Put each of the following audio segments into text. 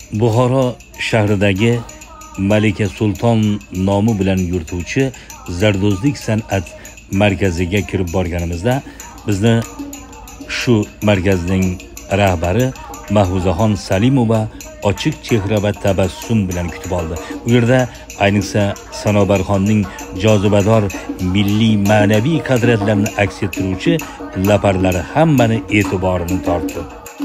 Buxoro shahridagi Malika Sulton nomi bilan yurituvchi Zardo'zlik san'at markaziga kirib borganimizda bizni shu markazning rahbari Mahfuzaxon Salimova ochiq chehra va tabassum bilan kutib oldi. Bu yerda ayniqsa Sanobarxonning jozibador milliy ma'naviy qadriyatlarini aks ettiruvchi laparlari hammani e'tiborini tortdi.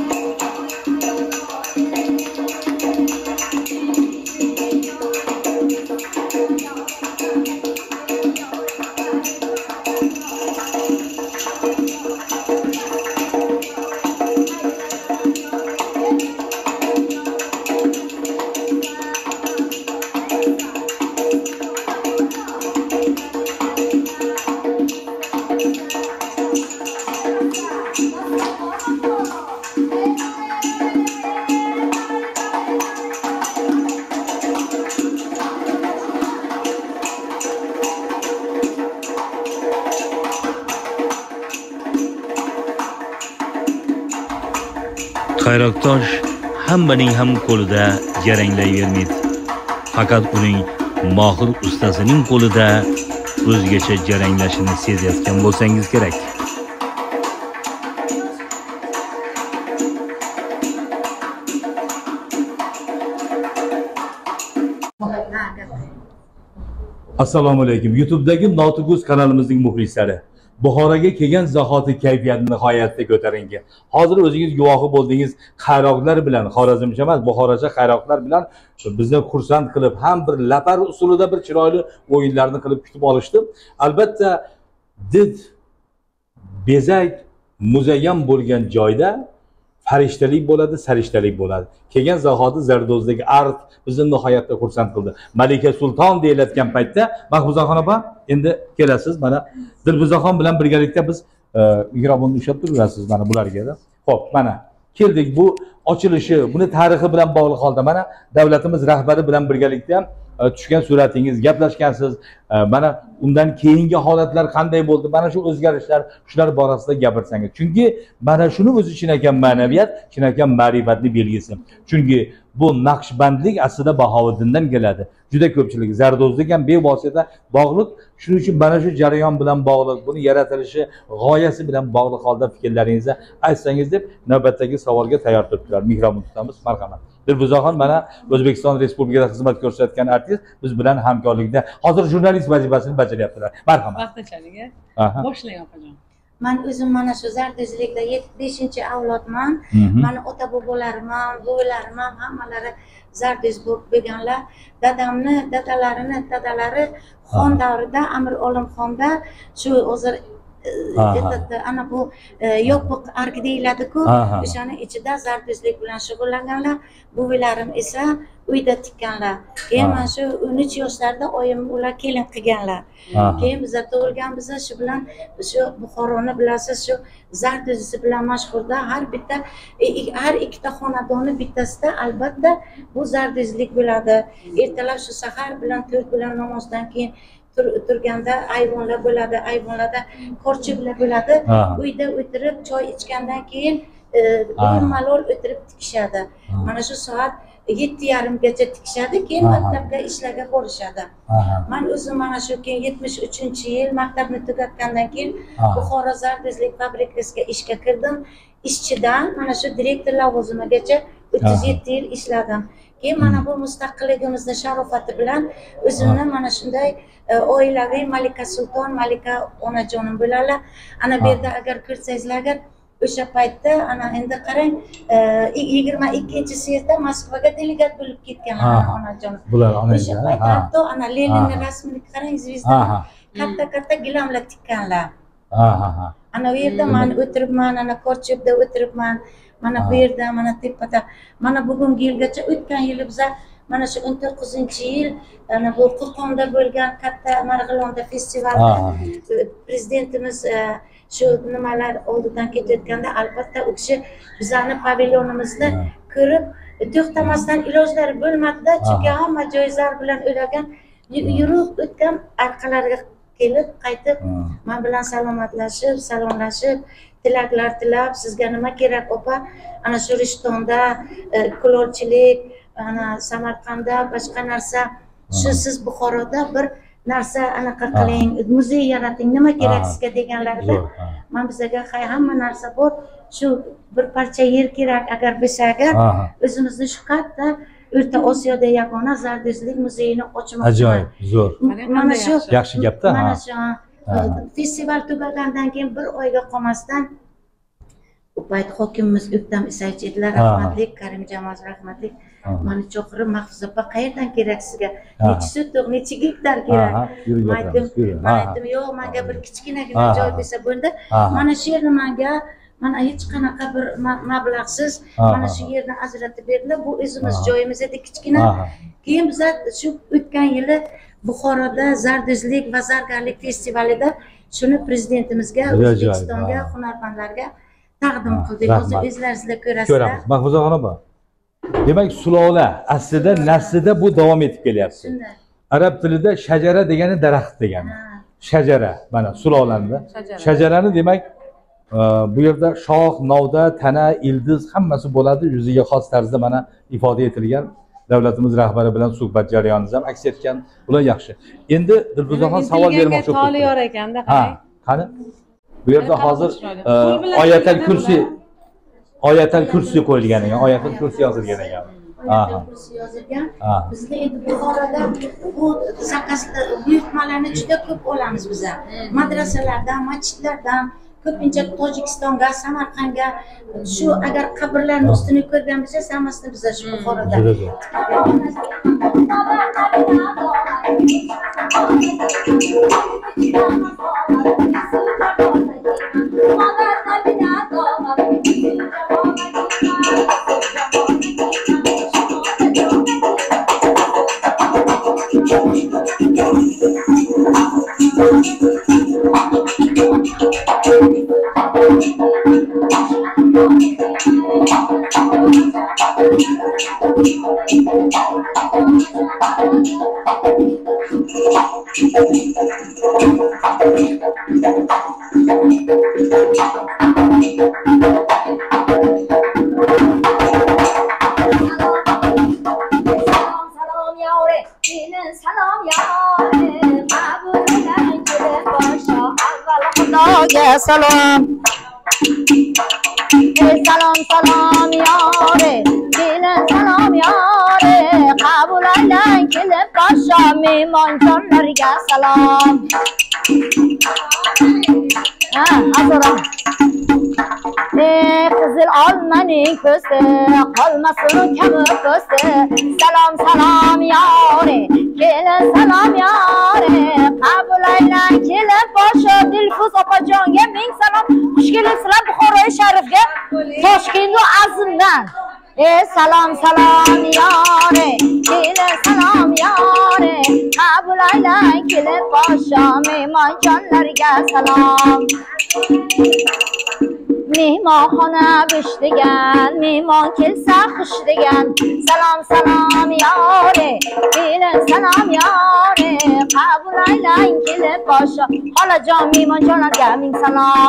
Xayroqtosh hammaning ham qo'lida jaranglayvermaydi. Faqat uning mohir ustasining qo'lida o'zgacha jaranglashini sezayotgan bo'lsangiz kerak. Assalomu alaykum. YouTube'dagi Notuguz kanalimizning muxlislari. Buxoroga kelgan zahoti kayfiyatni nihoyatda ko'tarinki. Hozir o'zingiz guvohi bo'ldingiz, qayroqlar bilan, xorazmcha emas, buxorocha qayroqlar bilan bizni xursand qilib, ham bir lapar usulida bir chiroyli o'yinlarni qilib kutib olishdi. Albatta, did bezak muzayyan bo'lgan joyda farishtalik bo'ladi, sarishtalik bo'ladi. Kelgan zahoti Zardo'zdagi art bizni nihoyatda xursand qildi. Malika Sulton deyiladigan paytda Mahfuzaxon opa, endi kelasiz. Mana Dilbuzaxon bilan birgalikda biz mikrofonni ushlab turasiz mana bularga. Xo'p, mana keldik. Bu ochilishi, buni tarixi bilan bog'liq holda mana davlatimiz rahbari bilan birgalikda tushgan suratingiz, gaplashgansiz. Mana undan keyingi holatlar qanday bo'ldi? Mana shu o'zgarishlar, shular borasida gapirsangiz. Chunki mana shuni o'zi chinakam ma'naviyat, chinakam ma'rifatning belgisi. Chunki bu Naqshbandlik aslida Bahovuddindan keladi. Juda ko'pchilik Zardo'zlik ham bevosita bog'liq. Shuning uchun mana shu jarayon bilan bog'liq, buni yaratilishi, g'oyasi bilan bog'liq holda fikrlaringizni aytsangiz deb navbatdagi savolga tayyor turibdilar. Mikrofon tutamiz, marhamat. Dilbuzaxon mana O'zbekiston Respublikasida xizmat ko'rsatgan artist biz bilan hamkorlikda hozir jurnalist vazifasini bajaryaptilar. Marhamat. Vaqtinchalik. Boshlang opajon. Men o'zim mana shu Zardo'zlikda 5-avlodman. Mana ota bobolarim ham, buvalarim ham hammalari Zardo'z bo'lganlar. Dadalari xon davrida Amir Olimxonda shu hozir ana bu yopiq ark deyiladi-ku, o'shaning ichida Zardo'zlik bilan shug'ullanganlar. Buvalarim esa uyda tikkanlar. Keyin mana shu 13 yoshlarda oyim ular kelin qilganlar. Keyin biz tug'ilganmiz, shu bilan shu Buxoroni bilasiz, shu Zardo'zi bilan mashhurda har ikkita xonadoni bittasida albatta bu Zardo'zlik bo'ladi. Ertalab shu sahar bilan 4 bilan namozdan keyin turganda ayvonlar bo'ladi, ayvonlarda korchiblar bo'ladi. Uyda o'tirib choy ichgandan keyin malol o'tirib tikishadi. Mana shu soat 7:30gacha tikishadi, keyin maktabga ishlarga borishadi. Men o'zim mana shu keyin 73-yil maktabni tugatgandan keyin Buxoro Zardo'zlik fabrikasiga ishga kirdim. Ishchidan mana shu direktor lavozimigacha 37 yil ishladim. Keyin mana bu mustaqilligimizni sharofati bilan o'zimni mana shunday oilaviy Malika Sulton, Malika onajonim bo'ladilar. Ana bu yerda agar kirsangizlar, o'sha paytda ana endi qarang, 22-yilda Moskvaga delegat bo'lib ketgan onajonim. Bular onajonim. O'sha paytda hatto ana Leninning rasmini qarang, zvezda katta gilamlar tikkanlar. Ana bu yerda men o'tiribman, ana korchibda o'tiribman. Mana bu yerda, mana tepada, mana bugungi yilgacha o'tgan yili biz mana shu 19-yil ana bu Qo'qonda bo'lgan katta Marg'ilonda festivalda prezidentimiz shu nimalar oldidan ketayotganda albatta u kishi bizning pavilyonimizni ko'rib to'xtamasdan ilojlari bo'lmadi-da, chunki hamma joylar bilan o'lagan yurib o'tgan orqalariga kelib qaytib men bilan salomatlashib, salomlashib, tilaklar tilab, sizga nima kerak opa, ana shu Rishtonda kulolchilik, ana Samarqandda boshqa narsa shu siz Buxoroda bir narsa anaqa qiling, muzey yarating, nima kerak sizga deganlarida men bizga hamma narsa bor, shu bir parcha yer kerak agar bo'lsa agar o'zimizni shu katta O'rta Osiyoda yagona zarduzlik muzeyini ochmoqchiman. Ajoyib, zo'r. Mana shu yaxshi gapda. Mana shu festival tugagandan keyin bir oyga qolmasdan u payt hokimimiz O'ktam Isaychidlar rahmatli, Karim Jamol rahmatli mana cho'qirib Mahfuza opa qayerdan kerak sizga? Necha sotix, necha gektar kerak? Men aytdim, yo'q, menga bir kichkinagina joy bersa bo'ldi. Mana shu yerni menga mana hech qanaqa bir mablag'siz mana shu yerni ajratib berdilar. Bu o'zimiz joyimiz edi kichkina. Keyin biz shu o'tgan yili Buxoroda zarduzlik va zargarlik festivalida shuni prezidentimizga, O'zbekistonga, hunarmandlarga taqdim qildik. Hozir o'zlaringizlar ko'rasizlar. Ko'ramiz. Mahfuzaxon opa. Demak, sulola aslida naslida bu davom etib kelyapti. Arab tilida shajara degani daraxt degani. Shajara, mana sulolanda. Shajarani demak bu yerda shox, novda, tana, ildiz hammasi bo'ladi. Yuziga xos tarzda mana ifoda etilgan. Davlatimiz rahbari bilan suhbat jarayonimiz ham aks etgan. Ular yaxshi. Endi Dilfuzaxon savol bermoqchi bo'ldim. Toli yor ekanda, qarang. Qani? Bu yerda hozir oyatal kursi qo'yilgan ekan, oyatal kursi yozilgan ekan. Oyatal kursi yozilgan. Bizda endi Buxoroda bu buyurtmalarni juda ko'p olamiz biz. Madrasalardan, masjidlardan, ko'pincha Tojikistonga, Samarqandga shu agar qabrlarning ustini ko'rgan bo'lsangiz, hammasini biz shu Buxoroda. Salam salam salam yare gelin salam yare kabul aylan kelib boshqa mehmonjonlarga salam azoram qizil olmaning ko'sti qolmasin kabi ko'sti salam salam yare gelin salam yare kabul aylan kelib boshqa Dilfuz opajonga ming salom. Xush kelibsizlar Buxoroy sharifga, Toshkent va Azimdan. Salam salam yore, kelin salam yore, qabul aylang kelib boshqa mehmonjonlarga salam. Mehmonxona bish degan, mehmon kelsa xush degan. Salam salam yore, kelin salam yore, qabul aylang kelib boshqa xolajon mehmonjonlarga ming salom.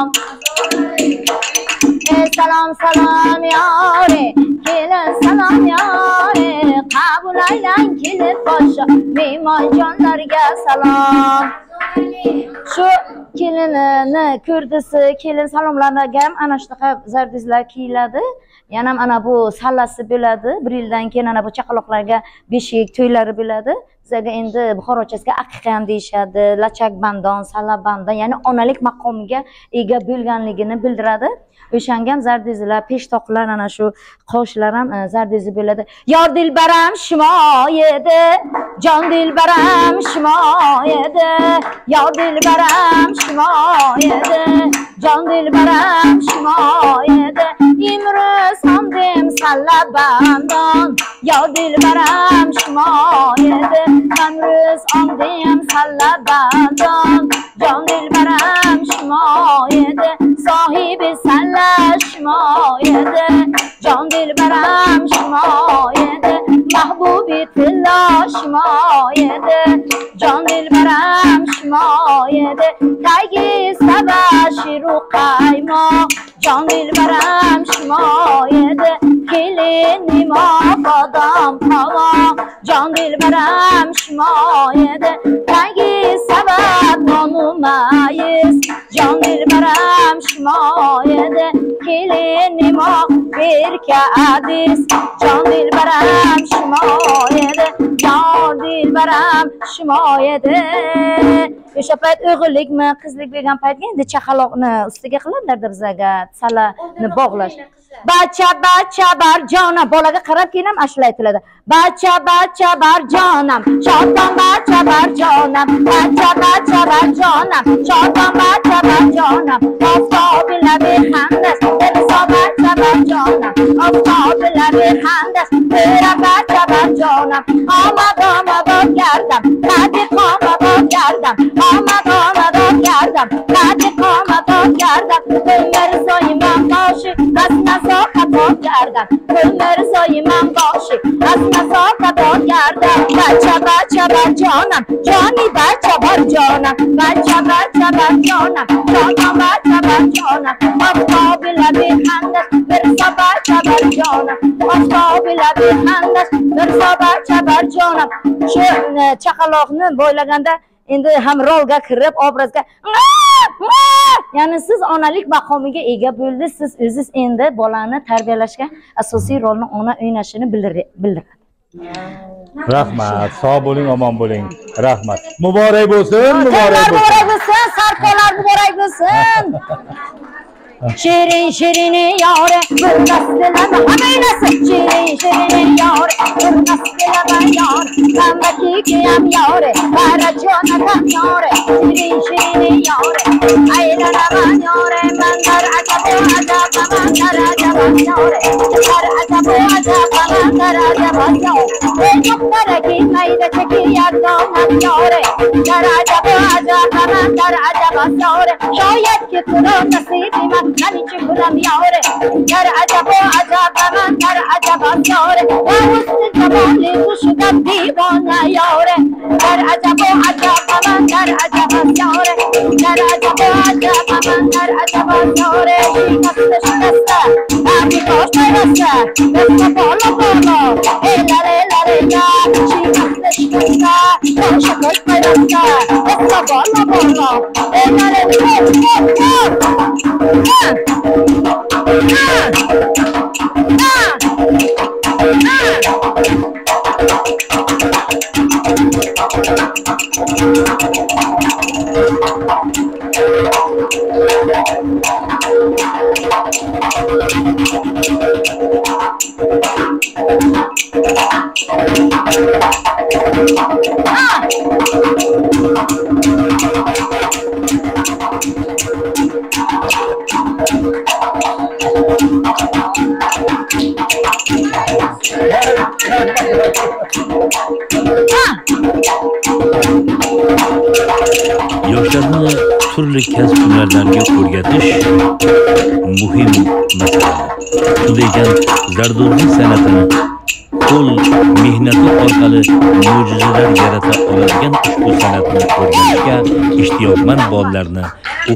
Salam salam yore, kelin salam yore, qabul aylang kelib boshqa mehmonjonlarga salam. Shu kelinini ko'rdisi, kelin salomlarga ham ana shunaqa zarduzlar kiyiladi. Yana ana bu sallasi bo'ladi. 1 yildan keyin ana bu chaqaloqlarga beshik to'ylari bo'ladi. Bizga endi Buxorochasiga aqiqa ham deyishadi. Lachak bandon, salla bandon, ya'ni onalik maqomiga ega bo'lganligini bildiradi. O'shanga ham zarduzlar, peshtoqlar, ana shu qoshlar ham zarduzi bo'ladi. Yor dilbaram shimo edi, jon dilbaram shimo edi, yor dilbaram shimo edi, jon dilbaram shimo edi. Imroz hamdem salla bandon, yor dilbaram shimo edi, imroz hamdem salla bandon, jon dilbaram shimo edi, sohibi salla shimo edi, jon dilbaram shimo edi, mahbubi tilla shimo edi, jon dilbaram shimo edi, tagi saba shiru qaymo, jon dilbaram shimo edi, kelin nimo bodom edi Rangi sabab nonumayız Can dilberam şuma edi Kelinim o bir kadis Can dilberam şuma edi Can dilberam şuma edi O'sha payt o'g'illikmi, qizlik bergan paytga endi chaqaloqni ustiga qiladilar bizaga salani bog'lash. Bacha bar jonam, bolaga qarab keyin ham ashula aytiladi. Bacha bar jonam, shodon bacha bar jonam, bacha bar jonam, shodon bacha bar jonam. Oftob labi xandas, bacha bar jonam, oftob labi xandas, bacha bar jonam. Omad gardam, qadi qomad gardam, omad gardam, qadi qomad gardam. Ömür soyman başı, asna sokat gardam. Ömür soyman başı, asna sokat gardam. Bacha bar jonam, joni bacha bar jonam, bacha bar jonam, joni bacha bar jonam. Oftob labi xandas, bacha bar jonam, oftob labi xandas, bacha bar jonam. Shu chaqaloqni bo'ylaganda endi ham rolga kirib, obrazga ya'ni siz onalik maqomiga ega bo'ldingiz, siz o'zingiz endi bolani tarbiyalashga asosiy rolni ona o'ynashini bildiradi. Rahmat, sog' bo'ling, omon bo'ling. Rahmat. Muborak bo'lsin, muborak bo'lsin. Sarkolar muborak bo'lsin. Şirin yare, burgastilama hameynası. Şirin yare, burgastilama yare. Kambaki kiyam yare, baracona kam yare. Şirin yare, aylanama yare. Mandar acabu acaba, mandar acaba yare. Mandar acabu acaba, mandar acaba yare. Noklara gitmeyde çeki yardonan yare. Mandar acabu acaba, mandar acaba yare. Şayet ki kurun nasibime من چکولم یاره در عجب و عجب من در عجب یاره و حسن جمالی تو شدم دیوانه یاره در عجب و عجب من در عجب یاره در عجب و عجب من در عجب یاره شکسته همی کاش پیرسته دست بالا لره یا شکسته کاش پیرسته دست بالا لره Yoshlarni turli kasb hunarlarga o'rgatish muhim masala. Shunday ekan, zardorlik san'atini qo'l mehnati orqali mo'jizalar yarata oladigan ushbu san'atni o'rganishga ishtiyoqmand bolalarni